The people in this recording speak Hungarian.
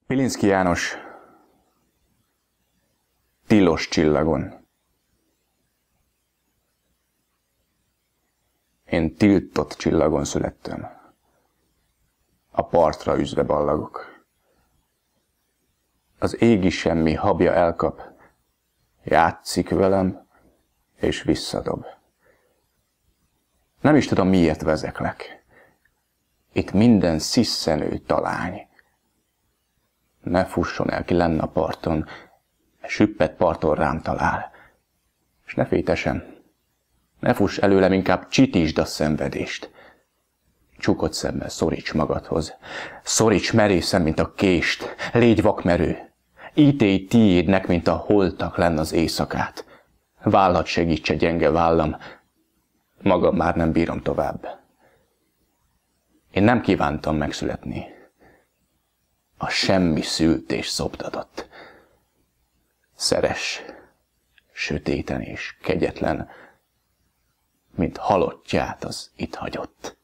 Pilinszky János tilos csillagon. Én tiltott csillagon születtem. A partra üzve ballagok. Az égi semmi habja elkap, játszik velem, és visszadob. Nem is tudom, miért vezeklek. Itt minden szisszenő talány. Ne fusson el ki lenn a parton, süppett parton rám talál. És ne fétesen, ne fuss előlem, inkább csitítsd a szenvedést. Csukott szemmel szoríts magadhoz, szoríts merészen, mint a kést, légy vakmerő. Ítélj tiédnek, mint a holtak lenn az éjszakát. Vállad segítse gyenge vállam, magam már nem bírom tovább. Én nem kívántam megszületni. A semmi szült és szoptatott. Szeres, sötéten és kegyetlen, mint halottját az itt hagyott.